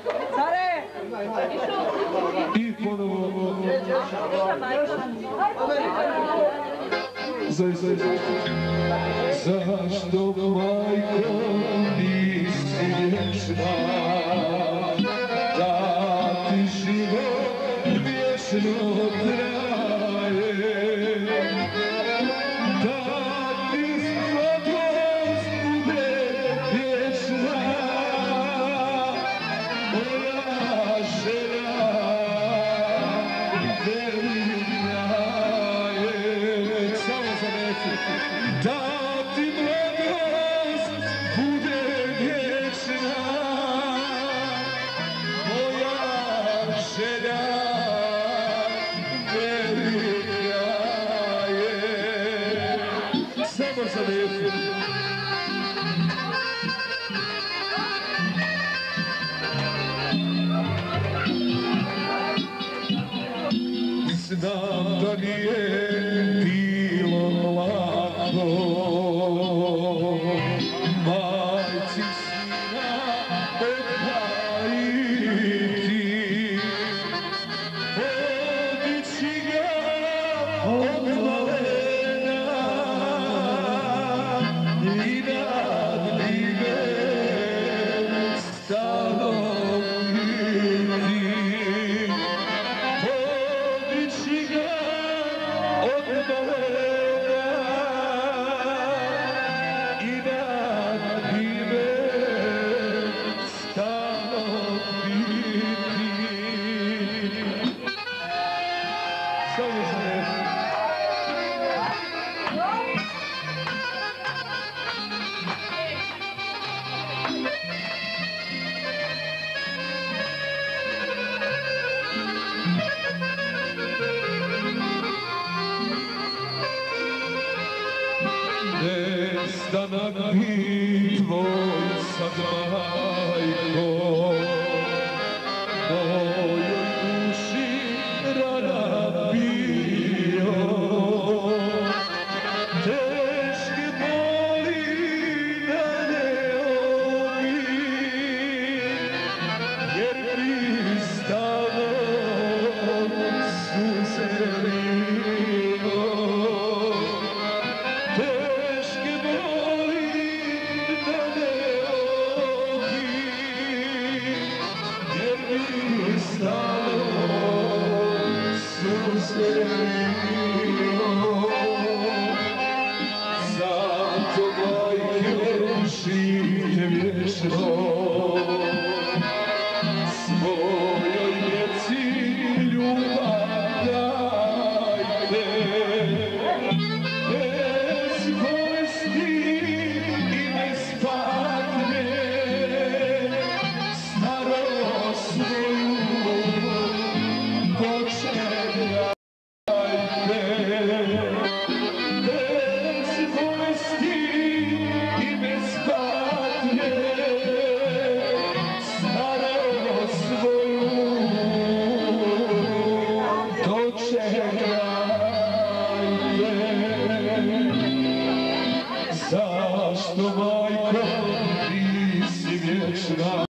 I ponovo zašto majko nisi vječna, da ti život vječno traje, da ti slatkost bude vječna, moja želja velika je. Samo za neki. Da ti mladost bude vječna, moja želja velika je. Samo za neki. Znam da nije bilo lako majci sina odgajiti, podići ga od malena i nad njime stanoviti. Nestanak